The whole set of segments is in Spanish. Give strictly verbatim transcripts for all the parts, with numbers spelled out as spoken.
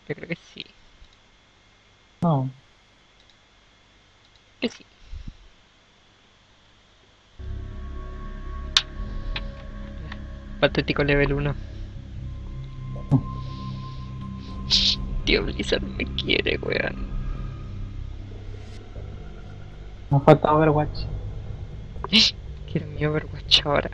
Yo creo que sí. No. Que sí. Patético level uno. Tío Blizzard me quiere, weón. Nos falta Overwatch. Quiero mi Overwatch ahora.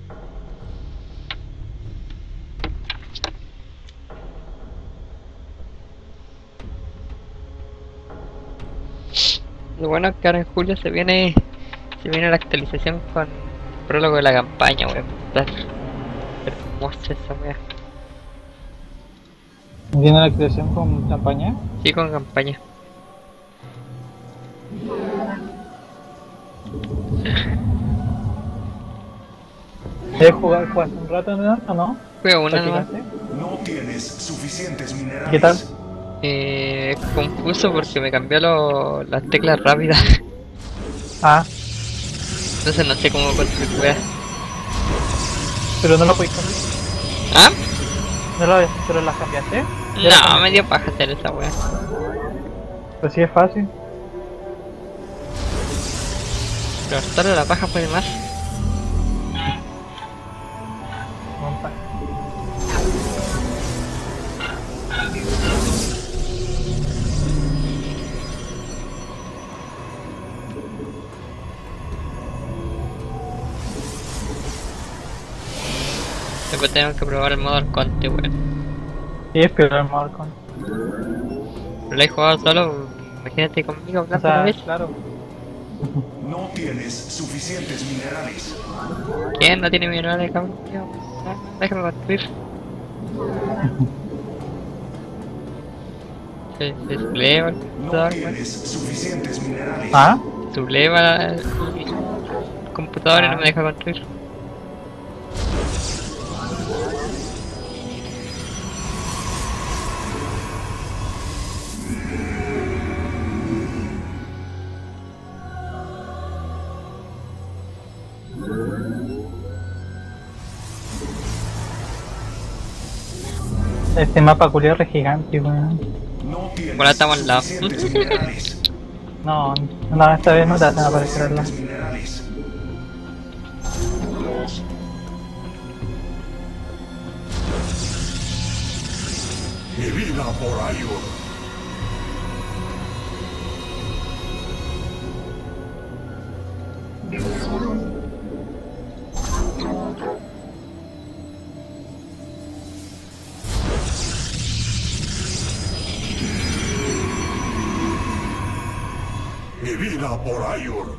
Lo bueno es que ahora en julio se viene se viene la actualización con el prólogo de la campaña, weón. Está hermosa esa weá. ¿Viene la creación con campaña? Sí, con campaña. ¿Debes jugar, jugaste un rato, no? ¿O no? Juego una nomás. ¿Practicaste? No tienes suficientes ¿Y qué tal? minerales. Eh, confuso porque me cambió lo- las teclas rápidas. Ah, Entonces no sé cómo construir weá. pero no lo podéis cambiar. ¿Ah? ¿No lo, pero las cambiaste? ¿Ya las No, cambiaste? me dio paja hacer esa weá. Pues sí es fácil. Pero solo la paja puede más. Monta. Después tenemos que probar el modo Arconte, weón. Sí, es peor el Malcolm. Lo he jugado solo, imagínate conmigo O hablando a la sea, vez. claro. No tienes suficientes minerales. ¿Quién no tiene minerales, cabrón? Tío, no, déjame construir. Se, se subleva el No computador, weón. tienes suficientes minerales. Ah, Subleva el computador y no me deja construir. este mapa culiao es gigante, weón. No tienes Bueno, estamos al lado. suficientes minerales. No, no, esta vez no te hacen aparecer al lado. Suficientes minerales. Mi vida por Ayur. Mi vida por Ayur.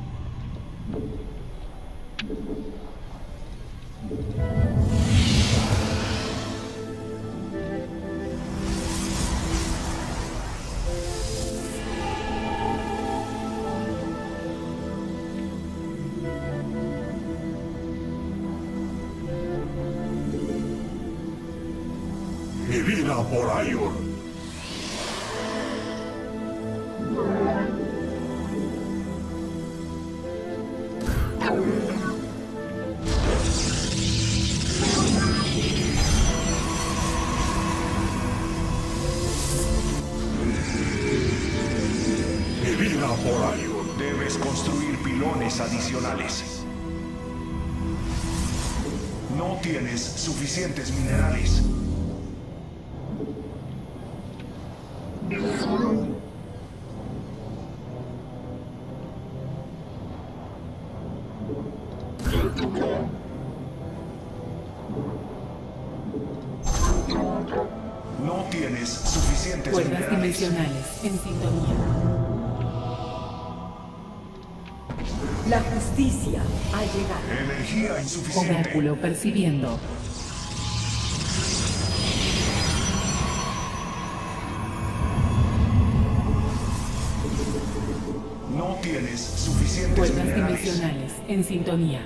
Mi vida por Ayur. Mi vida por Ayur. Debes construir pilones adicionales. No tienes suficientes minerales. No tienes suficientes Cuerdas minerales. dimensionales en sintonía. La justicia ha llegado. Energía insuficiente. Oráculo percibiendo. No tienes suficientes Cuerdas minerales. dimensionales en sintonía.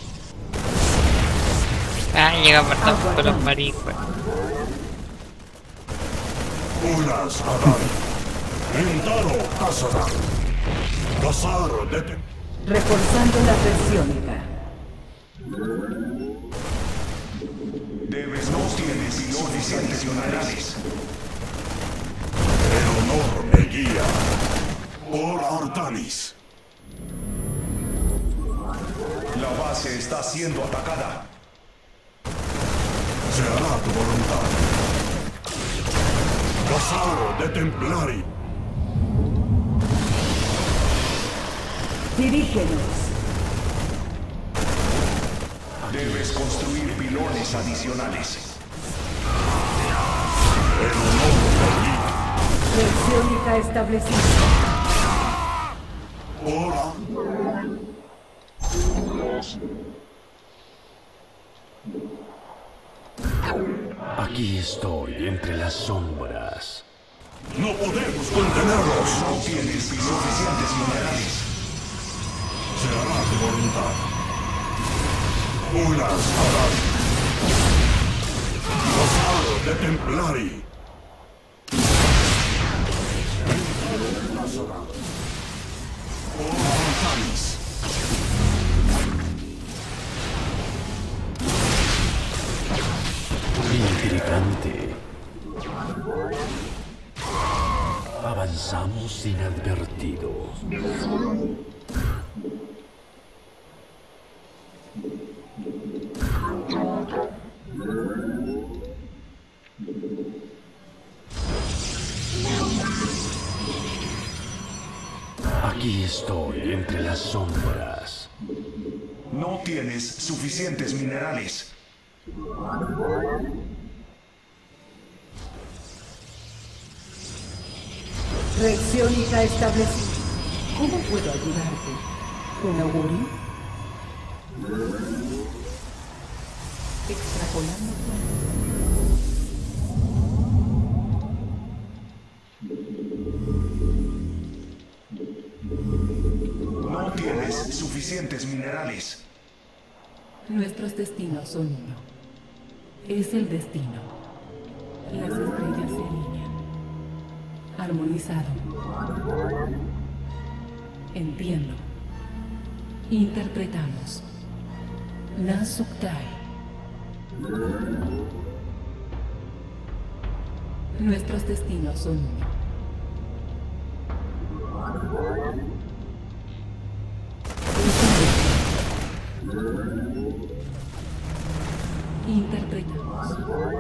Ah, llega apartado con los maricos. Unas Adán. Intaro Kasara. Kasar Dete. Reforzando la presiónica. Debes no tienes pilones adicionales. El honor me guía. Por Artanis. La base está siendo atacada. Se hará tu voluntad. Casaro de Templari. Dirígenos. Debes construir pilones adicionales. El honor me guía. Presiónica establecida. Ora. Aquí estoy entre las sombras. No podemos contenerlos. No tienes suficientes minerales. Se hará tu voluntad. Unas Adán. Casaro de Templari. Por Artanis. Intrigante. Avanzamos inadvertidos. Aquí estoy entre las sombras. No tienes suficientes minerales. Presiónica establecida. ¿Cómo puedo ayudarte? ¿Con augurio? Extrapolando. No tienes suficientes minerales. Nuestros destinos son uno. Es el destino. Las estrellas se alinean. Armonizado. Entiendo. Interpretamos. Nasuktai. Nuestros destinos son uno. Interpretamos.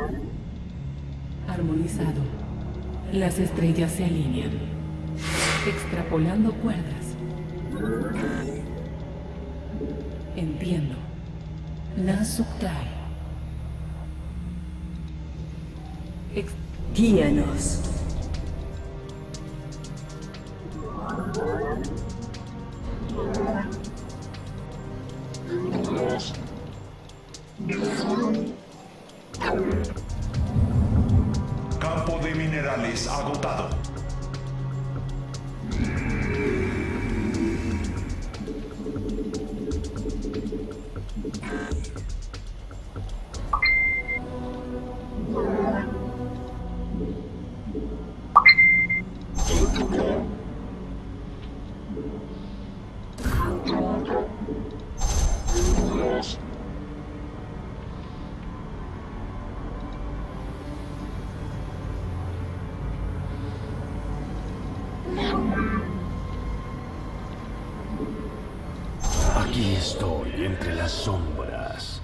Armonizado. Las estrellas se alinean. Extrapolando cuerdas. Entiendo. Nasuktai. Ex- Guíanos. Campo de minerales agotado. Aquí estoy entre las sombras.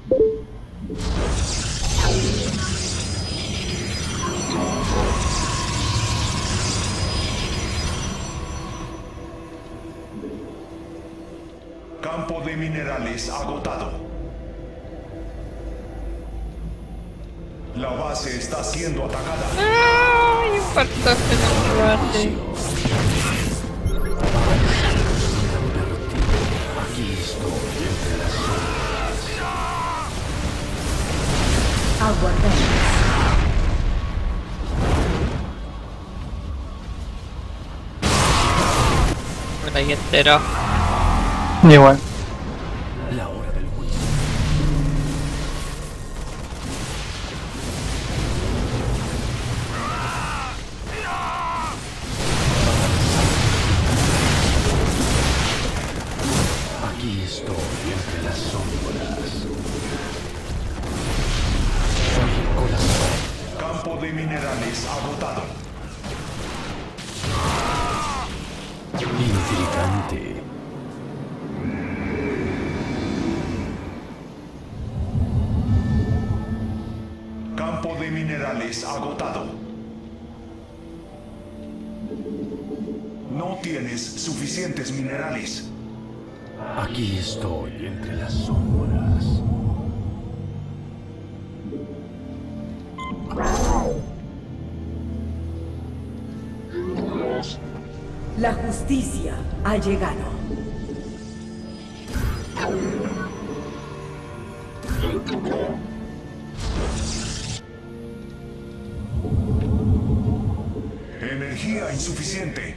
Campo de minerales agotado. La base está siendo atacada. ¡Ay! Un partaje en la base. Aquí estoy entre las sombras. Aguardamos. Bueno, ahí entero. Igual. La hora del juicio. de minerales agotado. Intrigante. Campo de minerales agotado. No tienes suficientes minerales. Aquí estoy entre las sombras. La justicia ha llegado. Energía insuficiente.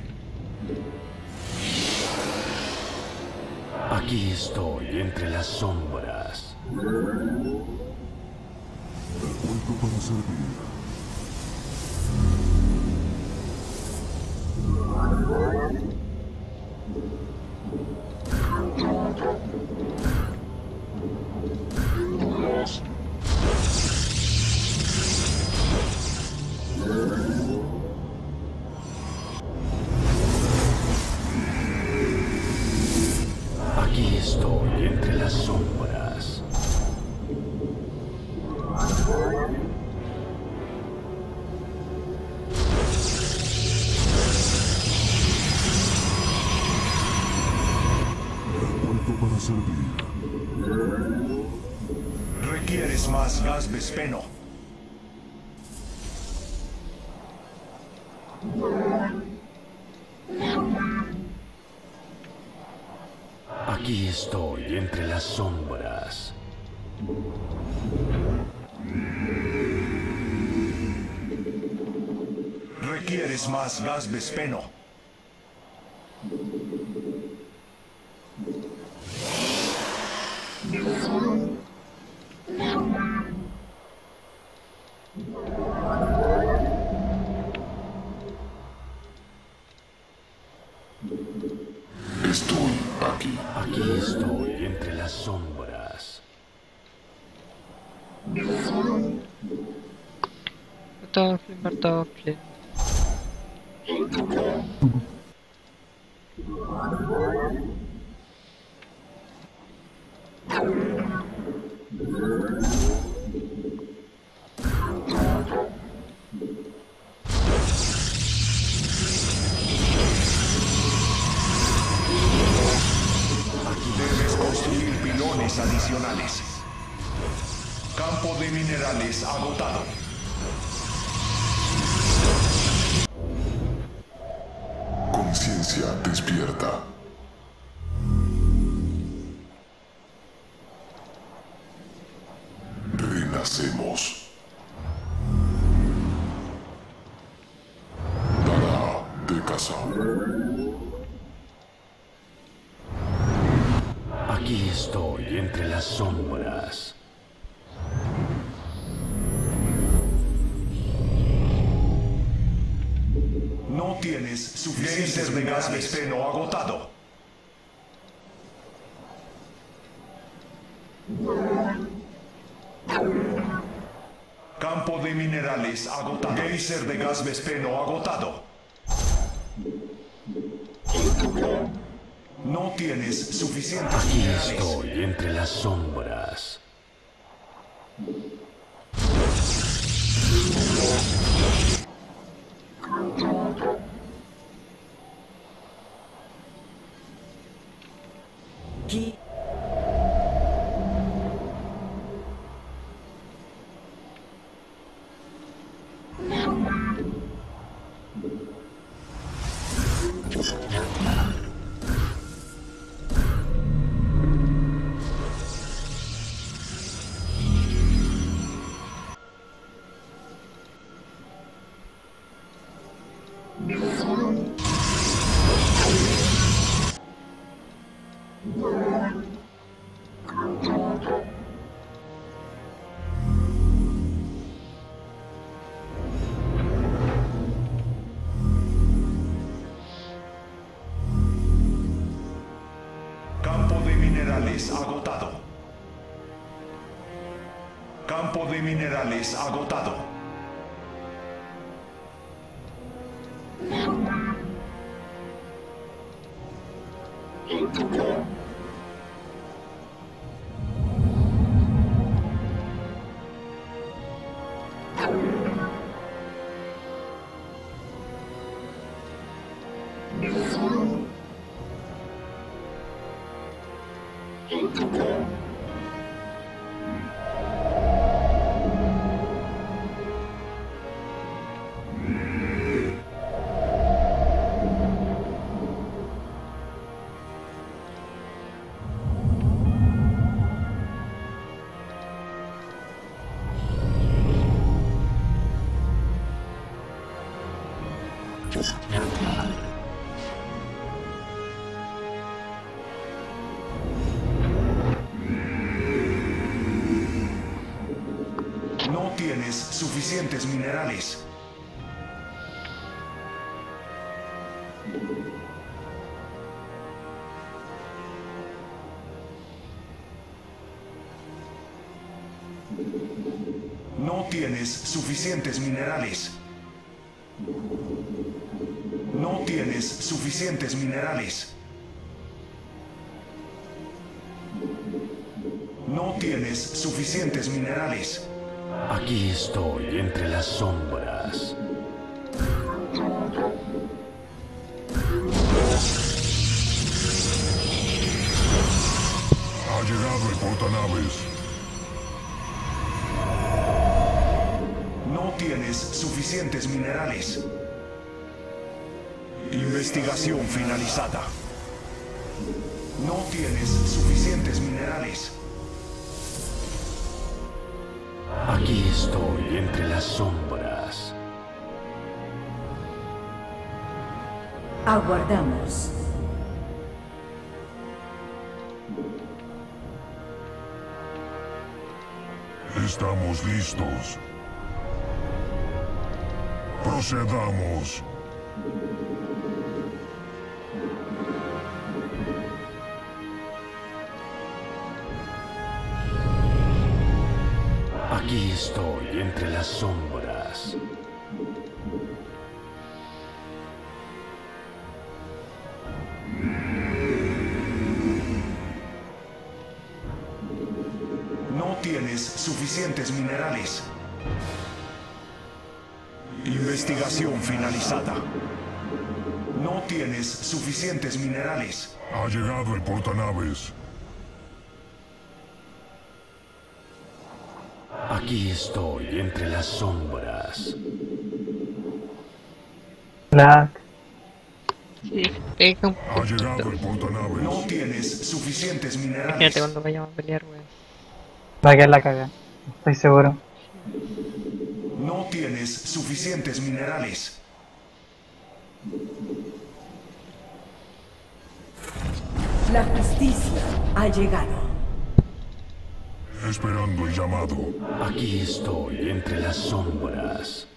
Aquí estoy entre las sombras. Vuelvo para servir. Aquí estoy entre las sombras. Vuelvo para servir. Requieres más gas vespeno. Aquí estoy entre las sombras. Requieres más gas vespeno. Estoy aquí. Aquí estoy entre las sombras. Bartoflin, Bartoflin. Debes construir pilones adicionales. Campo de minerales agotado. Conciencia despierta. Renacemos. Dada de casa. Aquí estoy entre las sombras. No tienes suficientes de gas vespeno agotado. Campo de minerales agotado. Geyser de gas vespeno agotado. No tienes suficientes Aquí minerales. estoy entre las sombras. Ki- Campo de minerales agotado. Campo de minerales agotado. No tienes suficientes minerales. No tienes suficientes minerales. No tienes suficientes minerales. No tienes suficientes minerales. Aquí estoy entre las sombras. Ha llegado el portanaves. No tienes suficientes minerales. Investigación finalizada. No tienes suficientes minerales. Aquí estoy entre las sombras. Aguardamos. Estamos listos. Procedamos. Aquí estoy entre las sombras. No tienes suficientes minerales. Investigación finalizada. No tienes suficientes minerales. Ha llegado el portanaves. Aquí estoy entre las sombras. Black. Sí, se pega un Ha llegado poquito. el portanaves. No tienes suficientes minerales. Imagínate cuando vayamos a pelear, weón. Va a quedar la caga. Estoy seguro. No tienes suficientes minerales. La justicia ha llegado. Esperando el llamado. Aquí estoy entre las sombras.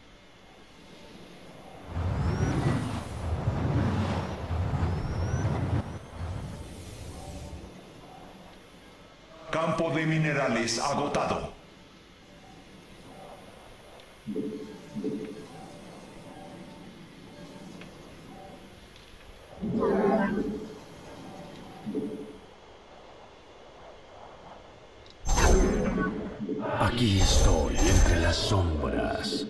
Campo de minerales agotado. Aquí estoy entre las sombras.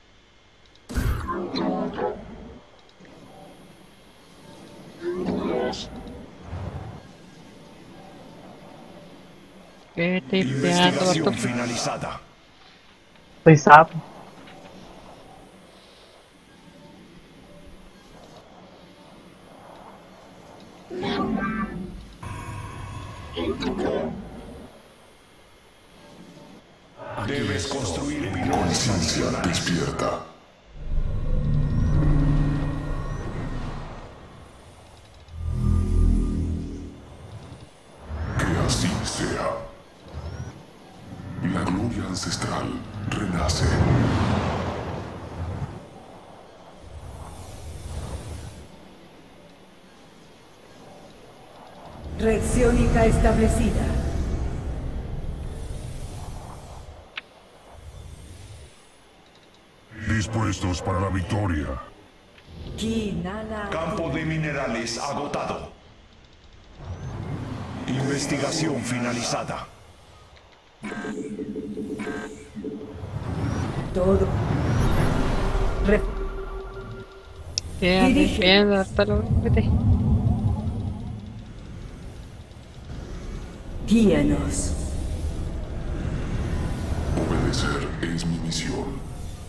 ¿Qué te pegando, Investigación Bartol? finalizada. Estoy sapo. Aquí Debes estoy construir entre pilones Conciencia adicionales. despierta. Que así sea. La gloria ancestral renace. Red Ciónica establecida. Dispuestos para la victoria. Ki Nala. Campo de minerales agotado. Investigación finalizada. Todo. Re- Quédate, Dirige. quédate, hasta luego, vete. Guíanos. Obedecer es mi misión.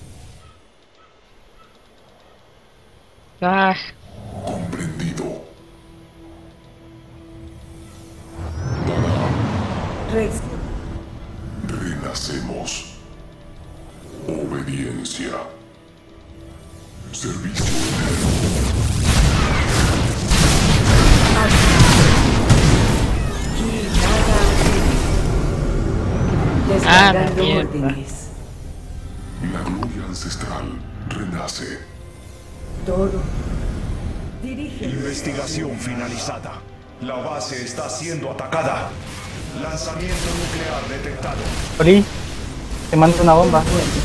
Ah, Comprendido. Rex. Renacemos. Obediencia. Servicio eterno. Ah, Descargando mierda. órdenes. La gloria ancestral renace. Todo. Dirige. Investigación finalizada. La base está siendo atacada. Lanzamiento nuclear detectado. Ori, te mando una bomba.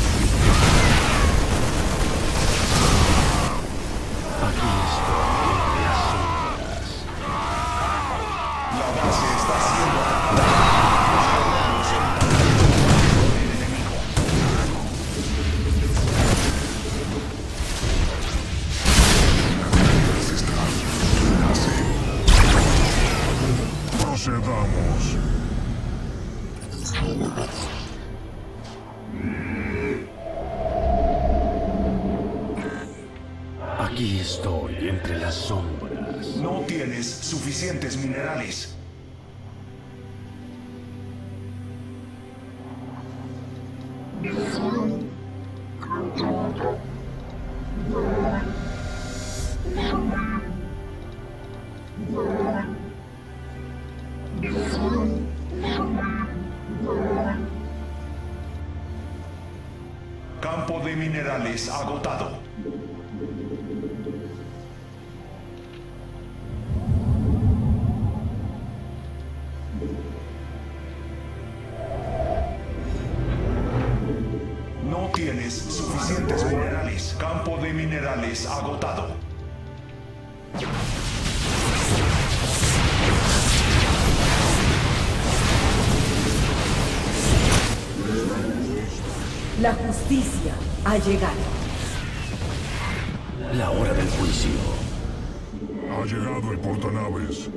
La base está siendo atacada. Ancestral renace. Procedamos. Aquí estoy entre las sombras. No tienes suficientes minerales. Campo de minerales agotado. No tienes suficientes minerales. Campo de minerales agotado. La justicia ha llegado. La hora del juicio. Ha llegado el portanaves.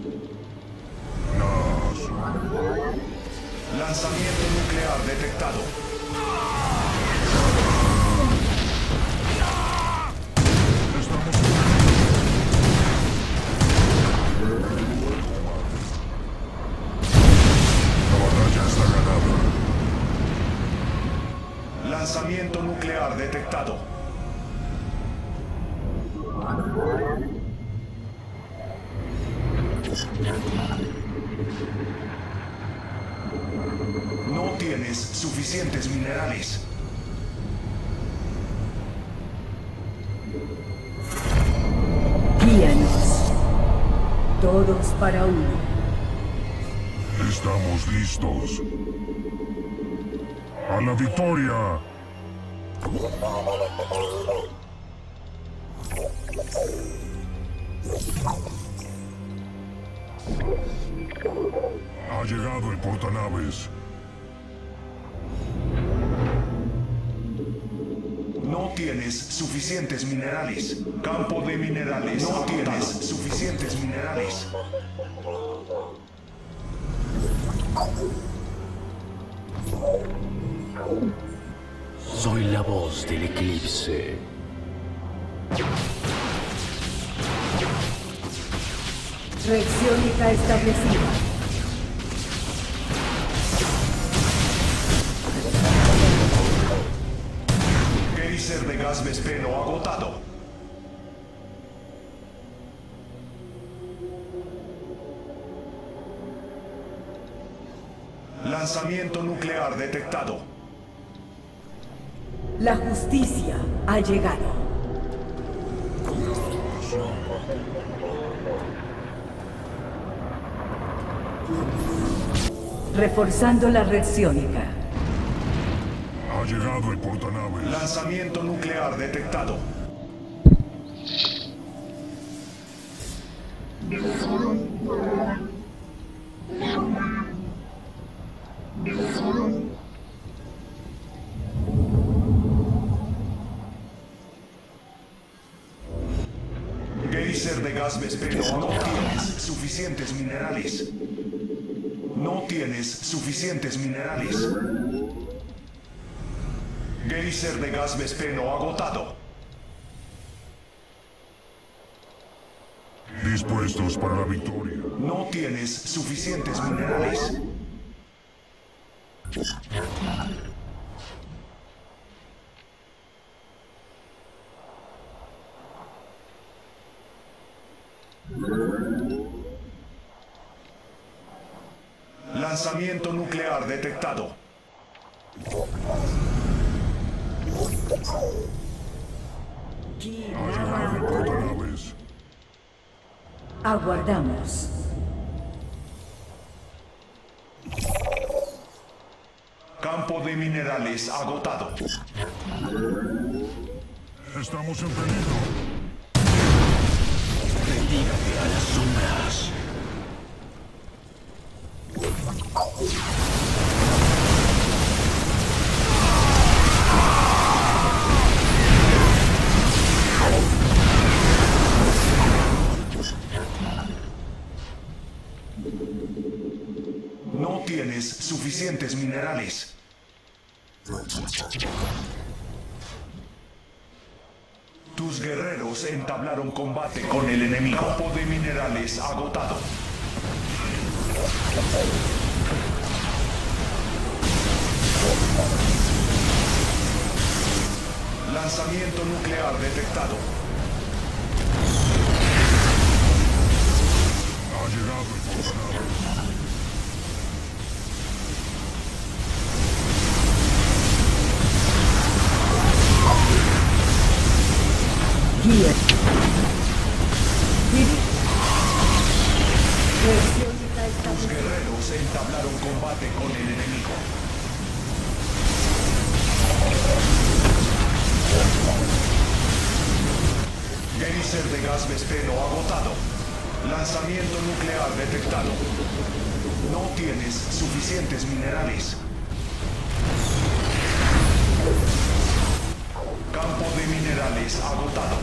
Lanzamiento nuclear detectado. La batalla está ganada. Lanzamiento nuclear detectado. No tienes suficientes minerales. Guíanos. Todos para uno. Estamos listos. ¡A la victoria! Ha llegado el portanaves. No tienes suficientes minerales. Campo de minerales. No tienes suficientes minerales. Soy la voz del eclipse. Reacciónica establecida. Geyser de gas vespeno agotado. Lanzamiento nuclear detectado. La justicia ha llegado. Reforzando la reacciónica. Ha llegado el portanaves. Lanzamiento nuclear detectado. Geyser de gas vespero. No tienes suficientes minerales. No tienes suficientes minerales. Geyser de gas vespeno agotado. Dispuestos para la victoria. No tienes suficientes minerales. Lanzamiento nuclear detectado. Ha llegado el portanaves. Aguardamos. Campo de minerales agotado. Estamos en peligro. Retírate a las sombras. No tienes suficientes minerales. Tus guerreros entablaron combate con el enemigo. Campo de minerales agotado. Lanzamiento nuclear detectado. Ha llegado el portanaves. Guía. Reacciónica Tus establecida. guerreros entablaron combate con el enemigo. Geyser de gas vespeno agotado. Lanzamiento nuclear detectado. No tienes suficientes minerales. Campo de minerales agotado.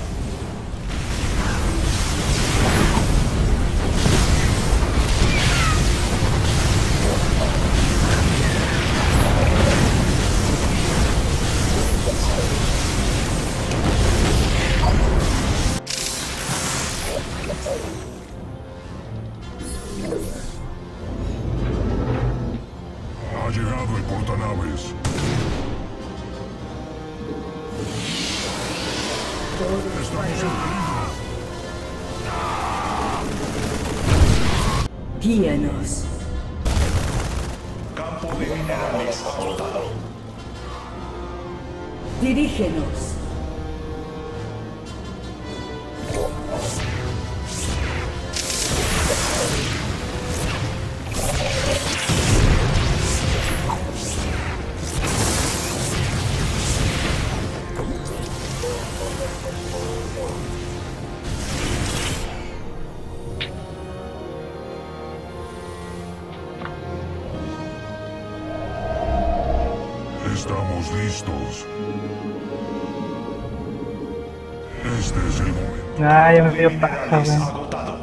Ha llegado el portanaves. Estamos en peligro. Guíanos. Campo de minerales agotado. Dirígenos. Estamos listos. Este es el momento. Ah, ya me pidió paja, Minerales weón. agotado.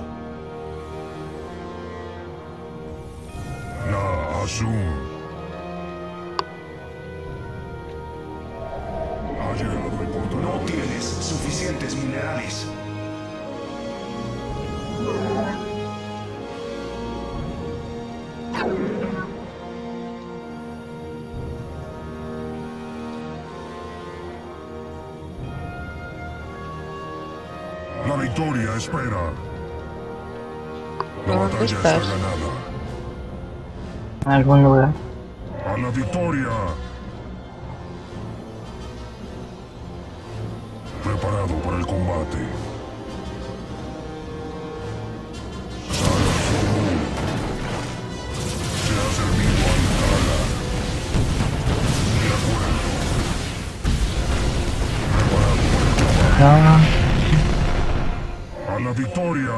La Azul. Ha llegado el No portanaves. tienes suficientes minerales. La victoria espera. La ¿Dónde batalla está estás? ganada. En algún lugar. A la victoria. Preparado para el combate. Sala Azul. Se ha servido a Itala. De acuerdo. Preparado para el combate. No. A la victoria.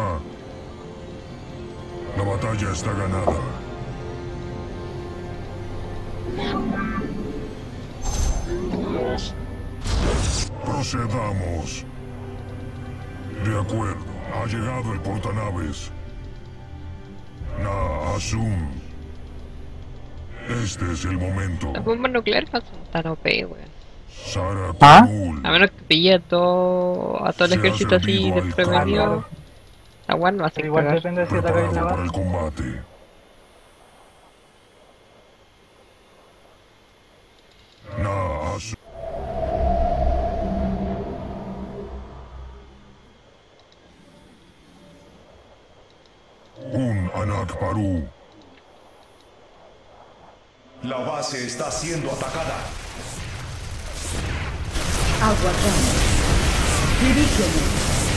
La batalla está ganada. Procedamos. De acuerdo. Ha llegado el portanaves. Na Asum. Este es el momento. Las bombas nucleares no son tan O P, weón. Sara ¿Ah? Panul. A menos que pille a todo, a todo el Se ha ejército así servido al desprevenido. Tala. La weón no hace Pero igual cagar. depende si atacáis la Preparado para base. el combate. Na Asum. Un Anak Paru. La base está siendo atacada. Aguardamos. Dirígenos.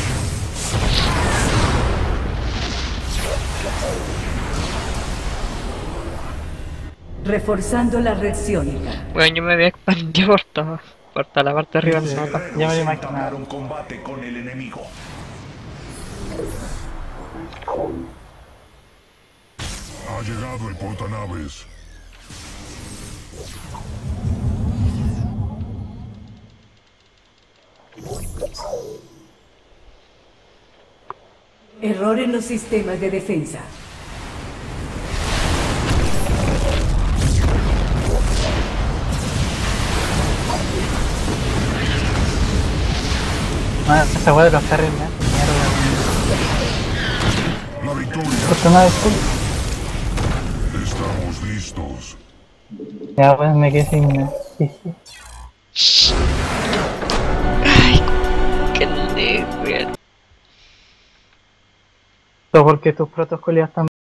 Reforzando la red ciónica. Weón, yo me había expandido por todo, por toda la parte de arriba del Sí. mapa. Ya me lo Guerreros imaginaba. entablaron combate con el enemigo. Ha llegado el portanaves. Error en los sistemas de defensa. Ah, esa weá de los carros, mierda. La victoria. Justo nada de full. Estamos listos. Ya, pues me quedé sin. Sí, sí. Qué lindo, weón. Todo porque tus protocolos están